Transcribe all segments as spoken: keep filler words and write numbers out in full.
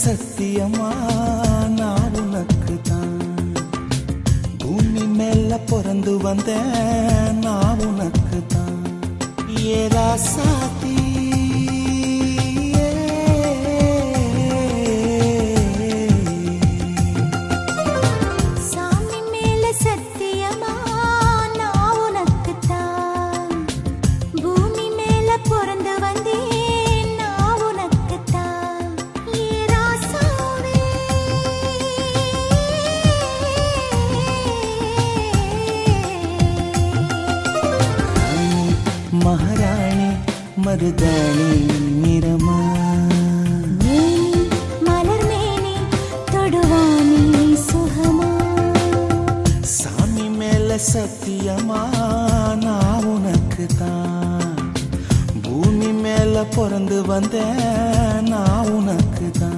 சத்தியமா நான் உனக்கு தான். பூமி மேல பிறந்து வந்தேன் நான் உனக்கு தான். ஏலா சாத்தி महाराणी मर्दानी निरमा मलर्मेनी तोडुवानी सुहमा सामी मेल सत्यमा ना उनक्कु तान. भूमि मेल पिறந்து வந்தேன் நான் உனக்கு தான்.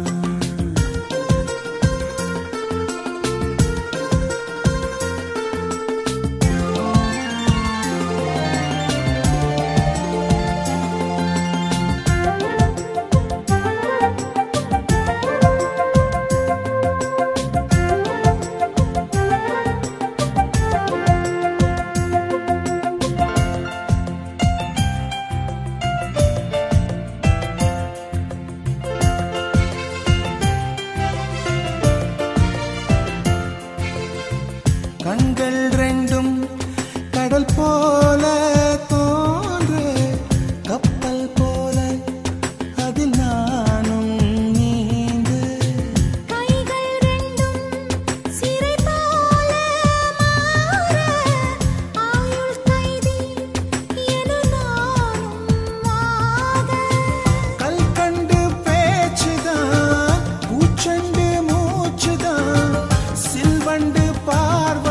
கண்கள் ரெண்டும் கடல் போல தோன்ற கப்பல் போல அதில் நானும் நீந்து. கைகள் ரெண்டும் சிறை போல மாற ஆயுள் கைதி என நானும் ஆக. கல் கண்டு பேச்சுதான் பூச்சண்டு மூச்சுதான் சில்வண்டு பார்வ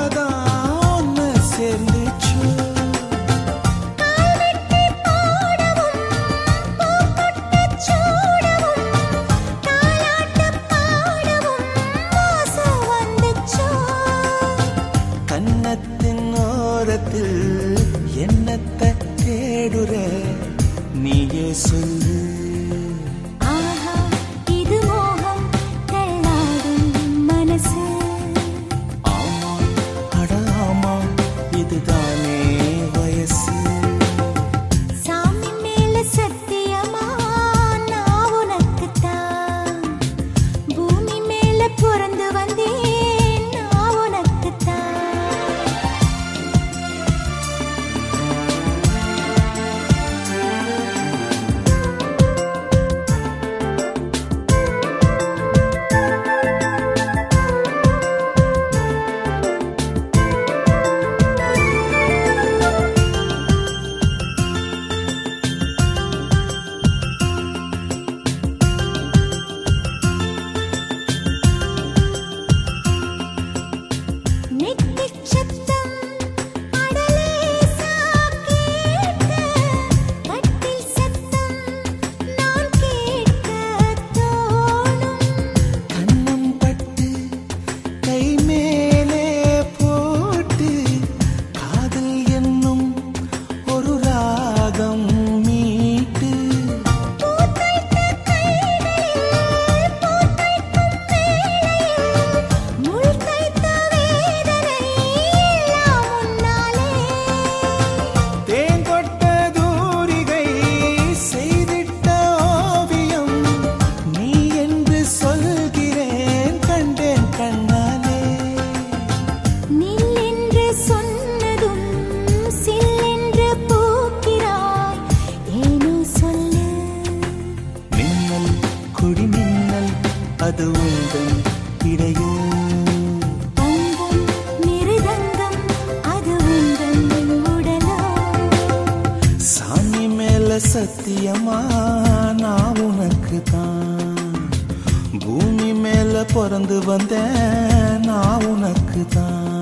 என்னத்தை தேடுற நீயே சொல்லு. ஆஹா இது மோகம் தள்ளாடும் மனசு. ஆமா அடாமா இதுதானே வயசு. சாமி மேல சத்தியமா நான் உனக்கு தான். பூமி மேல பிறந்து வந்தேன் நான் உனக்கு தான். அது உந்தன் இடையோ தங்கம் மிருதங்கம் அது உந்தன் உடலோ. சாமி மேல சத்தியமா நான் உனக்கு தான். பூமி மேல பிறந்து வந்தேன் நான் உனக்கு தான்.